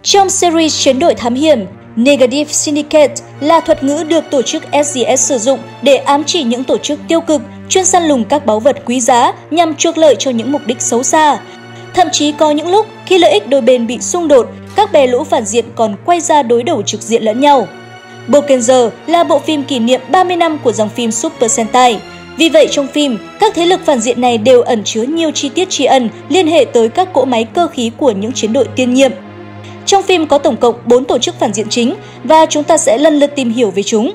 Trong series chiến đội thám hiểm, Negative Syndicate là thuật ngữ được tổ chức SGS sử dụng để ám chỉ những tổ chức tiêu cực chuyên săn lùng các báu vật quý giá nhằm chuộc lợi cho những mục đích xấu xa. Thậm chí có những lúc khi lợi ích đôi bên bị xung đột, các bè lũ phản diện còn quay ra đối đầu trực diện lẫn nhau. Bokenger là bộ phim kỷ niệm 30 năm của dòng phim Super Sentai. Vì vậy trong phim, các thế lực phản diện này đều ẩn chứa nhiều chi tiết tri ân liên hệ tới các cỗ máy cơ khí của những chiến đội tiên nhiệm. Trong phim có tổng cộng 4 tổ chức phản diện chính và chúng ta sẽ lần lượt tìm hiểu về chúng.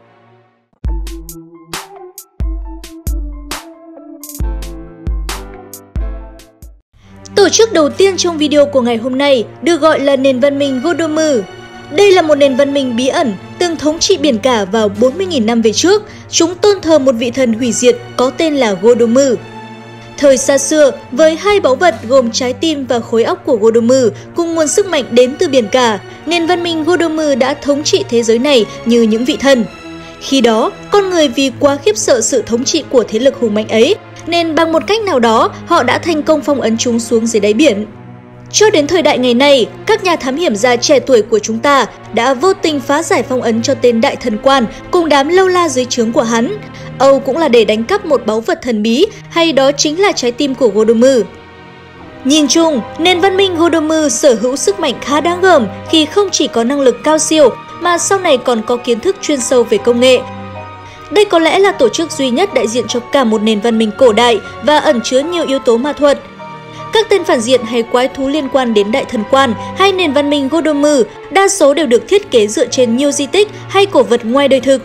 Tổ chức đầu tiên trong video của ngày hôm nay được gọi là nền văn minh Godomu. Đây là một nền văn minh bí ẩn từng thống trị biển cả vào 40.000 năm về trước. Chúng tôn thờ một vị thần hủy diệt có tên là Godomu. Thời xa xưa, với hai báu vật gồm trái tim và khối óc của Godomu cùng nguồn sức mạnh đến từ biển cả, nền văn minh Godomu đã thống trị thế giới này như những vị thần. Khi đó, con người vì quá khiếp sợ sự thống trị của thế lực hùng mạnh ấy, nên bằng một cách nào đó họ đã thành công phong ấn chúng xuống dưới đáy biển. Cho đến thời đại ngày nay, các nhà thám hiểm gia trẻ tuổi của chúng ta đã vô tình phá giải phong ấn cho tên đại thần quan cùng đám lâu la dưới trướng của hắn. Âu cũng là để đánh cắp một báu vật thần bí, hay đó chính là trái tim của Godomu. Nhìn chung, nền văn minh Godomu sở hữu sức mạnh khá đáng gờm khi không chỉ có năng lực cao siêu mà sau này còn có kiến thức chuyên sâu về công nghệ. Đây có lẽ là tổ chức duy nhất đại diện cho cả một nền văn minh cổ đại và ẩn chứa nhiều yếu tố ma thuật. Các tên phản diện hay quái thú liên quan đến đại thần quan hay nền văn minh Godomu đa số đều được thiết kế dựa trên nhiều di tích hay cổ vật ngoài đời thực.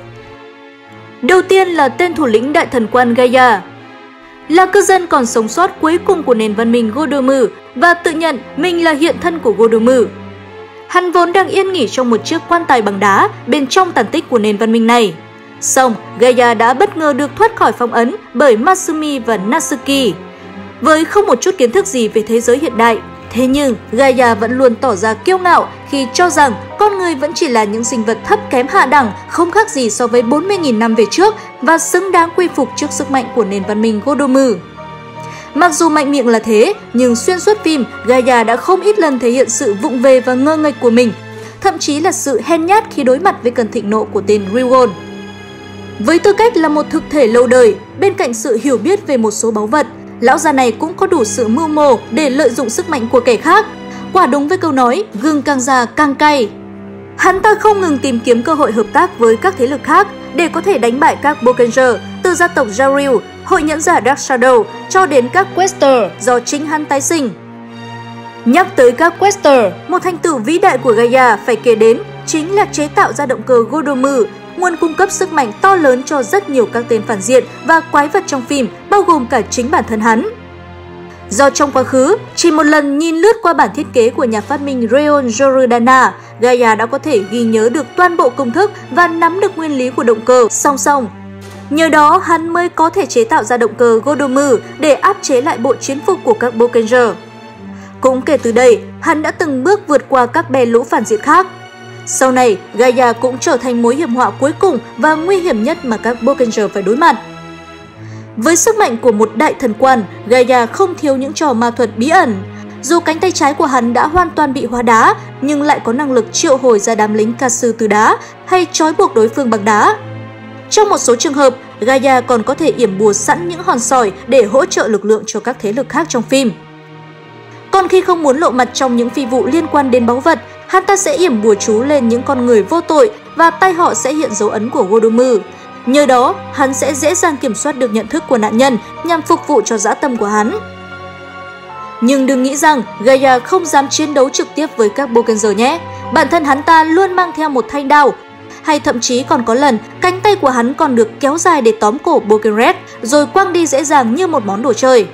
Đầu tiên là tên thủ lĩnh đại thần quan Gaia. Là cư dân còn sống sót cuối cùng của nền văn minh Godomu và tự nhận mình là hiện thân của Godomu. Hắn vốn đang yên nghỉ trong một chiếc quan tài bằng đá bên trong tàn tích của nền văn minh này. Song, Gaia đã bất ngờ được thoát khỏi phong ấn bởi Matsumi và Natsuki. Với không một chút kiến thức gì về thế giới hiện đại, thế nhưng Gaia vẫn luôn tỏ ra kiêu ngạo khi cho rằng con người vẫn chỉ là những sinh vật thấp kém hạ đẳng, không khác gì so với 40.000 năm về trước và xứng đáng quy phục trước sức mạnh của nền văn minh Godomu. Mặc dù mạnh miệng là thế, nhưng xuyên suốt phim, Gaia đã không ít lần thể hiện sự vụng về và ngơ nghếch của mình, thậm chí là sự hèn nhát khi đối mặt với cơn thịnh nộ của tên Ryugon. Với tư cách là một thực thể lâu đời, bên cạnh sự hiểu biết về một số báu vật, lão già này cũng có đủ sự mưu mô để lợi dụng sức mạnh của kẻ khác. Quả đúng với câu nói, gừng càng già càng cay. Hắn ta không ngừng tìm kiếm cơ hội hợp tác với các thế lực khác để có thể đánh bại các Bokenger, từ gia tộc Jaryu, hội nhẫn giả Dark Shadow cho đến các Quester do chính hắn tái sinh. Nhắc tới các Quester, một thành tựu vĩ đại của Gaia phải kể đến chính là chế tạo ra động cơ Godomu, nguồn cung cấp sức mạnh to lớn cho rất nhiều các tên phản diện và quái vật trong phim, bao gồm cả chính bản thân hắn. Do trong quá khứ, chỉ một lần nhìn lướt qua bản thiết kế của nhà phát minh Ryon Jorudana, Gaia đã có thể ghi nhớ được toàn bộ công thức và nắm được nguyên lý của động cơ song song. Nhờ đó, hắn mới có thể chế tạo ra động cơ Godomu để áp chế lại bộ chiến phục của các Bokenger. Cũng kể từ đây, hắn đã từng bước vượt qua các bè lũ phản diện khác. Sau này, Gaia cũng trở thành mối hiểm họa cuối cùng và nguy hiểm nhất mà các Bokenger phải đối mặt. Với sức mạnh của một đại thần quan, Gaia không thiếu những trò ma thuật bí ẩn. Dù cánh tay trái của hắn đã hoàn toàn bị hóa đá, nhưng lại có năng lực triệu hồi ra đám lính ca sư từ đá hay trói buộc đối phương bằng đá. Trong một số trường hợp, Gaia còn có thể yểm bùa sẵn những hòn sỏi để hỗ trợ lực lượng cho các thế lực khác trong phim. Còn khi không muốn lộ mặt trong những phi vụ liên quan đến báu vật, hắn ta sẽ yểm bùa chú lên những con người vô tội và tay họ sẽ hiện dấu ấn của Godomu. Nhờ đó, hắn sẽ dễ dàng kiểm soát được nhận thức của nạn nhân nhằm phục vụ cho dã tâm của hắn. Nhưng đừng nghĩ rằng Gaia không dám chiến đấu trực tiếp với các Bokenger nhé. Bản thân hắn ta luôn mang theo một thanh đao, hay thậm chí còn có lần cánh tay của hắn còn được kéo dài để tóm cổ Bokenred rồi quăng đi dễ dàng như một món đồ chơi.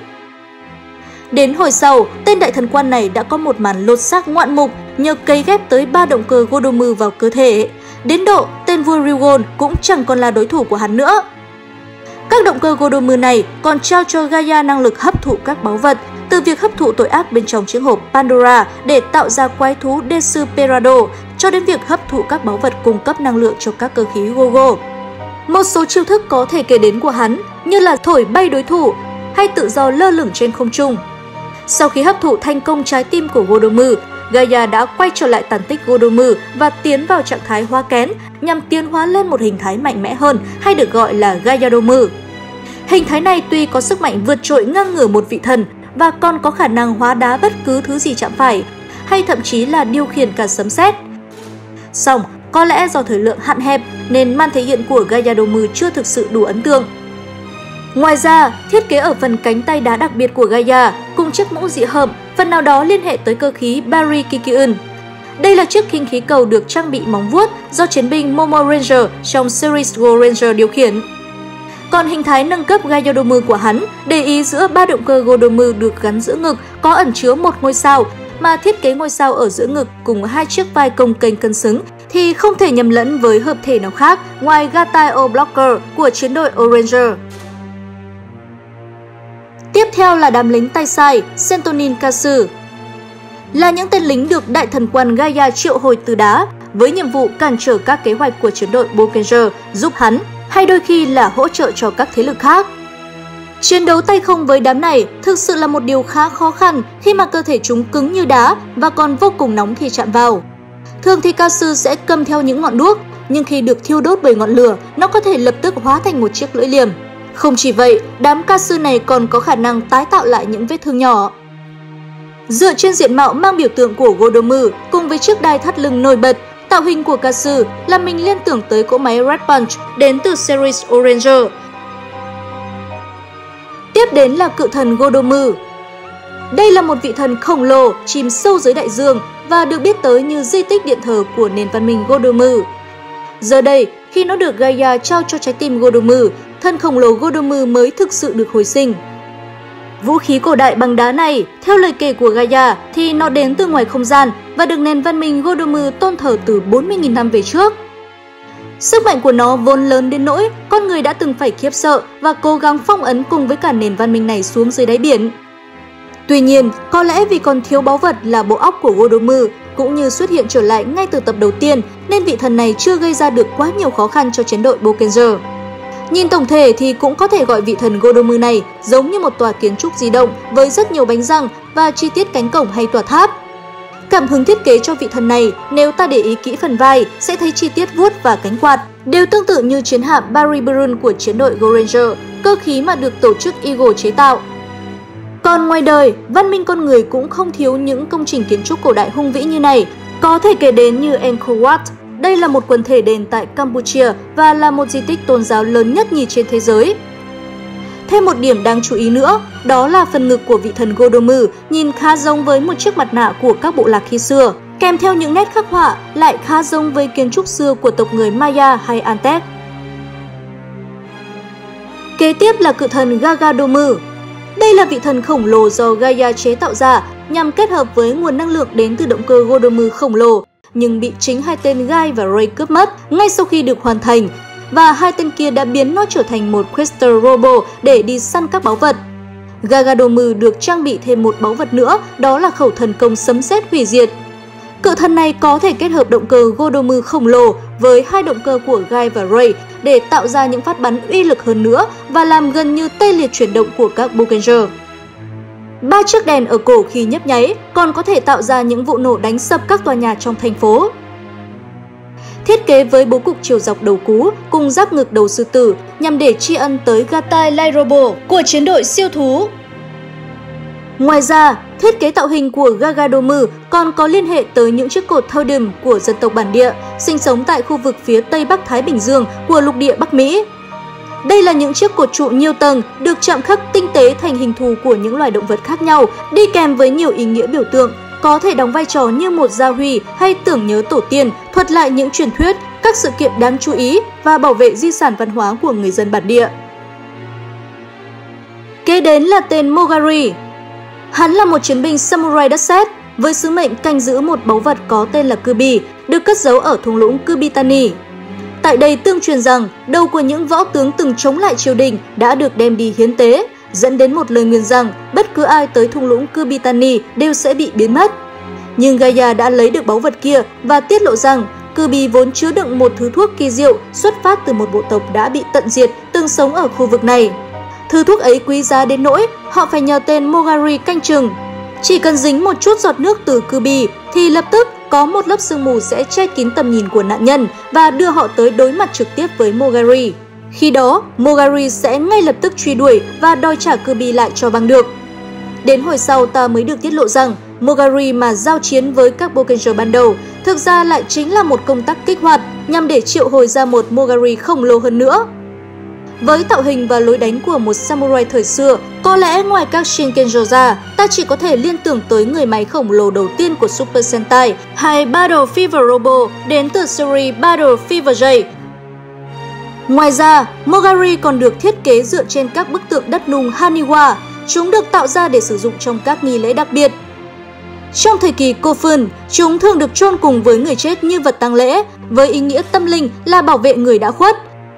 Đến hồi sau, tên đại thần quan này đã có một màn lột xác ngoạn mục nhờ cấy ghép tới 3 động cơ Godomu vào cơ thể. Đến độ tên vua Ryugon cũng chẳng còn là đối thủ của hắn nữa. Các động cơ Godomu này còn trao cho Gaia năng lực hấp thụ các báu vật, từ việc hấp thụ tội ác bên trong chiếc hộp Pandora để tạo ra quái thú Desperado cho đến việc hấp thụ các báu vật cung cấp năng lượng cho các cơ khí Gogo. Một số chiêu thức có thể kể đến của hắn như là thổi bay đối thủ hay tự do lơ lửng trên không trung. Sau khi hấp thụ thành công trái tim của Godomu, Gaia đã quay trở lại tàn tích Goromu và tiến vào trạng thái hóa kén nhằm tiến hóa lên một hình thái mạnh mẽ hơn, hay được gọi là Gaiadomu. Hình thái này tuy có sức mạnh vượt trội ngang ngửa một vị thần và còn có khả năng hóa đá bất cứ thứ gì chạm phải, hay thậm chí là điều khiển cả sấm sét. Song, có lẽ do thời lượng hạn hẹp nên màn thể hiện của Gaiadomu chưa thực sự đủ ấn tượng. Ngoài ra, thiết kế ở phần cánh tay đá đặc biệt của Gaia cùng chiếc mũ dị hợm phần nào đó liên hệ tới cơ khí Barry-Kikyun. Đây là chiếc khinh khí cầu được trang bị móng vuốt do chiến binh Momo Ranger trong series Go Ranger điều khiển. Còn hình thái nâng cấp Gaiadomu của hắn để ý giữa 3 động cơ Goromu được gắn giữa ngực có ẩn chứa một ngôi sao, mà thiết kế ngôi sao ở giữa ngực cùng 2 chiếc vai cồng kềnh cân xứng thì không thể nhầm lẫn với hợp thể nào khác ngoài Gatai O-Blocker của chiến đội O-Ranger. Tiếp theo là đám lính tay sai Sentonin Kasu. Là những tên lính được đại thần quan Gaia triệu hồi từ đá với nhiệm vụ cản trở các kế hoạch của chiến đội Bokenger, giúp hắn, hay đôi khi là hỗ trợ cho các thế lực khác. Chiến đấu tay không với đám này thực sự là một điều khá khó khăn khi mà cơ thể chúng cứng như đá và còn vô cùng nóng khi chạm vào. Thường thì Kasu sẽ cầm theo những ngọn đuốc, nhưng khi được thiêu đốt bởi ngọn lửa, nó có thể lập tức hóa thành một chiếc lưỡi liềm. Không chỉ vậy, đám Kasu này còn có khả năng tái tạo lại những vết thương nhỏ. Dựa trên diện mạo mang biểu tượng của Goromu cùng với chiếc đai thắt lưng nổi bật, tạo hình của Kasu làm mình liên tưởng tới cỗ máy Red Punch đến từ series O-Ranger. Tiếp đến là cự thần Goromu. Đây là một vị thần khổng lồ chìm sâu dưới đại dương và được biết tới như di tích điện thờ của nền văn minh Goromu. Giờ đây, khi nó được Gaia trao cho trái tim Goromu, thân khổng lồ Goromu mới thực sự được hồi sinh. Vũ khí cổ đại bằng đá này, theo lời kể của Gaia, thì nó đến từ ngoài không gian và được nền văn minh Goromu tôn thờ từ 40.000 năm về trước. Sức mạnh của nó vốn lớn đến nỗi con người đã từng phải khiếp sợ và cố gắng phong ấn cùng với cả nền văn minh này xuống dưới đáy biển. Tuy nhiên, có lẽ vì còn thiếu báu vật là bộ óc của Goromu cũng như xuất hiện trở lại ngay từ tập đầu tiên nên vị thần này chưa gây ra được quá nhiều khó khăn cho chiến đội Bokenger. Nhìn tổng thể thì cũng có thể gọi vị thần Goromu này giống như một tòa kiến trúc di động với rất nhiều bánh răng và chi tiết cánh cổng hay tòa tháp. Cảm hứng thiết kế cho vị thần này, nếu ta để ý kỹ phần vai, sẽ thấy chi tiết vuốt và cánh quạt đều tương tự như chiến hạm Barry-Burun của chiến đội Go Ranger, cơ khí mà được tổ chức Eagle chế tạo. Còn ngoài đời, văn minh con người cũng không thiếu những công trình kiến trúc cổ đại hùng vĩ như này, có thể kể đến như Angkor Wat. Đây là một quần thể đền tại Campuchia và là một di tích tôn giáo lớn nhất nhì trên thế giới. Thêm một điểm đáng chú ý nữa, đó là phần ngực của vị thần Goromu nhìn khá giống với một chiếc mặt nạ của các bộ lạc khi xưa, kèm theo những nét khắc họa lại khá giống với kiến trúc xưa của tộc người Maya hay Aztec. Kế tiếp là cự thần Gagadomu. Đây là vị thần khổng lồ do Gaia chế tạo ra nhằm kết hợp với nguồn năng lượng đến từ động cơ Goromu khổng lồ, nhưng bị chính hai tên Gai và Ray cướp mất ngay sau khi được hoàn thành, và hai tên kia đã biến nó trở thành một Quester Robo để đi săn các báu vật. Gagadomu được trang bị thêm một báu vật nữa, đó là khẩu thần công sấm sét hủy diệt. Cự thần này có thể kết hợp động cơ Goromu khổng lồ với hai động cơ của Gai và Ray để tạo ra những phát bắn uy lực hơn nữa và làm gần như tê liệt chuyển động của các Bokenger. 3 chiếc đèn ở cổ khi nhấp nháy còn có thể tạo ra những vụ nổ đánh sập các tòa nhà trong thành phố. Thiết kế với bố cục chiều dọc đầu cú cùng giáp ngực đầu sư tử nhằm để tri ân tới Gatai Lairobo của chiến đội siêu thú. Ngoài ra, thiết kế tạo hình của Gagadomu còn có liên hệ tới những chiếc cột totem của dân tộc bản địa sinh sống tại khu vực phía Tây Bắc Thái Bình Dương của lục địa Bắc Mỹ. Đây là những chiếc cột trụ nhiều tầng được chạm khắc tinh tế thành hình thù của những loài động vật khác nhau, đi kèm với nhiều ý nghĩa biểu tượng, có thể đóng vai trò như một gia huy hay tưởng nhớ tổ tiên, thuật lại những truyền thuyết, các sự kiện đáng chú ý và bảo vệ di sản văn hóa của người dân bản địa. Kế đến là tên Mogari. Hắn là một chiến binh samurai đất sét với sứ mệnh canh giữ một báu vật có tên là Kyuubi, được cất giấu ở thung lũng Kyubitani. Tại đây tương truyền rằng đầu của những võ tướng từng chống lại triều đình đã được đem đi hiến tế, dẫn đến một lời nguyền rằng bất cứ ai tới thung lũng Kyubitani đều sẽ bị biến mất. Nhưng Gaia đã lấy được báu vật kia và tiết lộ rằng Kyuubi vốn chứa đựng một thứ thuốc kỳ diệu xuất phát từ một bộ tộc đã bị tận diệt từng sống ở khu vực này. Thứ thuốc ấy quý giá đến nỗi họ phải nhờ tên Mogari canh chừng. Chỉ cần dính một chút giọt nước từ Kyuubi, thì lập tức có một lớp sương mù sẽ che kín tầm nhìn của nạn nhân và đưa họ tới đối mặt trực tiếp với Mogari. Khi đó, Mogari sẽ ngay lập tức truy đuổi và đòi trả Kirby lại cho bằng được. Đến hồi sau ta mới được tiết lộ rằng Mogari mà giao chiến với các Bokenger ban đầu thực ra lại chính là một công tác kích hoạt nhằm để triệu hồi ra một Mogari khổng lồ hơn nữa. Với tạo hình và lối đánh của một samurai thời xưa, có lẽ ngoài các Shinkenjo ra, ta chỉ có thể liên tưởng tới người máy khổng lồ đầu tiên của Super Sentai hay Battle Fever Robo đến từ series Battle Fever J. Ngoài ra, Mogari còn được thiết kế dựa trên các bức tượng đất nung Haniwa. Chúng được tạo ra để sử dụng trong các nghi lễ đặc biệt. Trong thời kỳ Kofun, chúng thường được chôn cùng với người chết như vật tang lễ, với ý nghĩa tâm linh là bảo vệ người đã khuất.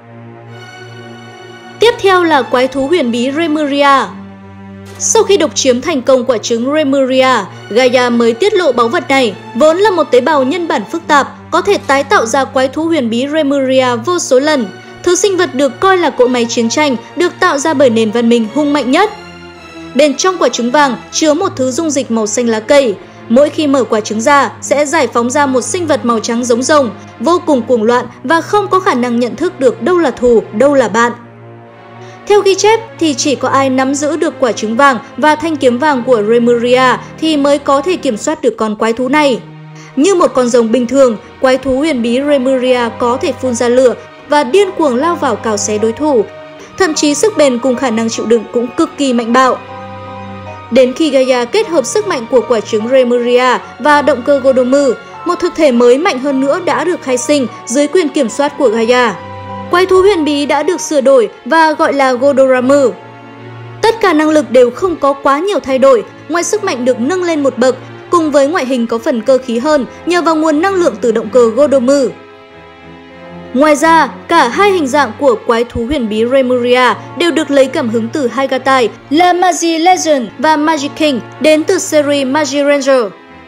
Tiếp theo là quái thú huyền bí Remuria. Sau khi độc chiếm thành công quả trứng Remuria, Gaia mới tiết lộ báu vật này, vốn là một tế bào nhân bản phức tạp, có thể tái tạo ra quái thú huyền bí Remuria vô số lần. Thứ sinh vật được coi là cỗ máy chiến tranh, được tạo ra bởi nền văn minh hung mạnh nhất. Bên trong quả trứng vàng chứa một thứ dung dịch màu xanh lá cây. Mỗi khi mở quả trứng ra sẽ giải phóng ra một sinh vật màu trắng giống rồng, vô cùng cuồng loạn và không có khả năng nhận thức được đâu là thù, đâu là bạn. Theo ghi chép thì chỉ có ai nắm giữ được quả trứng vàng và thanh kiếm vàng của Remuria thì mới có thể kiểm soát được con quái thú này. Như một con rồng bình thường, quái thú huyền bí Remuria có thể phun ra lửa và điên cuồng lao vào cào xé đối thủ. Thậm chí sức bền cùng khả năng chịu đựng cũng cực kỳ mạnh bạo. Đến khi Gaia kết hợp sức mạnh của quả trứng Remuria và động cơ Godomu, một thực thể mới mạnh hơn nữa đã được khai sinh dưới quyền kiểm soát của Gaia. Quái thú huyền bí đã được sửa đổi và gọi là Godoramu. Tất cả năng lực đều không có quá nhiều thay đổi, ngoài sức mạnh được nâng lên một bậc, cùng với ngoại hình có phần cơ khí hơn nhờ vào nguồn năng lượng từ động cơ Godomu. Ngoài ra, cả hai hình dạng của quái thú huyền bí Remuria đều được lấy cảm hứng từ hai gatai là Magi Legend và Magi King đến từ series Magi Ranger.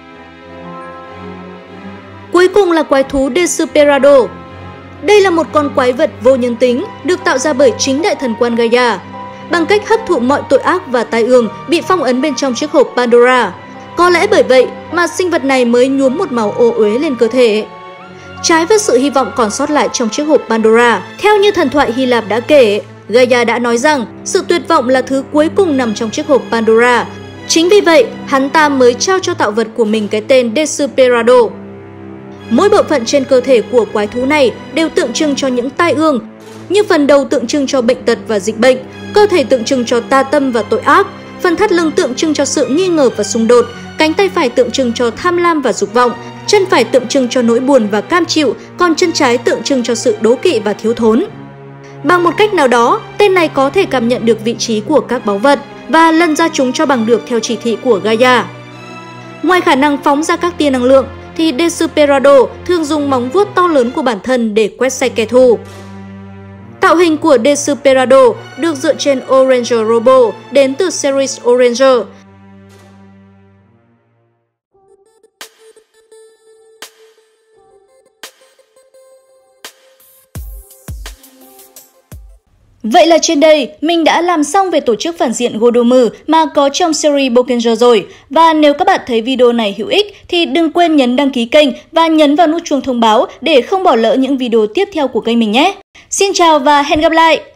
Cuối cùng là quái thú Desperado. Đây là một con quái vật vô nhân tính, được tạo ra bởi chính đại thần quan Gaia, bằng cách hấp thụ mọi tội ác và tai ương bị phong ấn bên trong chiếc hộp Pandora. Có lẽ bởi vậy mà sinh vật này mới nhuốm một màu ô uế lên cơ thể. Trái với sự hy vọng còn sót lại trong chiếc hộp Pandora, theo như thần thoại Hy Lạp đã kể, Gaia đã nói rằng sự tuyệt vọng là thứ cuối cùng nằm trong chiếc hộp Pandora. Chính vì vậy, hắn ta mới trao cho tạo vật của mình cái tên Desperado. Mỗi bộ phận trên cơ thể của quái thú này đều tượng trưng cho những tai ương, như phần đầu tượng trưng cho bệnh tật và dịch bệnh, cơ thể tượng trưng cho tà tâm và tội ác, phần thắt lưng tượng trưng cho sự nghi ngờ và xung đột, cánh tay phải tượng trưng cho tham lam và dục vọng, chân phải tượng trưng cho nỗi buồn và cam chịu, còn chân trái tượng trưng cho sự đố kỵ và thiếu thốn. Bằng một cách nào đó, tên này có thể cảm nhận được vị trí của các báu vật và lần ra chúng cho bằng được theo chỉ thị của Gaia. Ngoài khả năng phóng ra các tia năng lượng, thì Desperado thường dùng móng vuốt to lớn của bản thân để quét sạch kẻ thù. Tạo hình của Desperado được dựa trên Oranger Robo đến từ series Oranger. Vậy là trên đây, mình đã làm xong về tổ chức phản diện Godomu mà có trong series Bokenger rồi. Và nếu các bạn thấy video này hữu ích thì đừng quên nhấn đăng ký kênh và nhấn vào nút chuông thông báo để không bỏ lỡ những video tiếp theo của kênh mình nhé. Xin chào và hẹn gặp lại!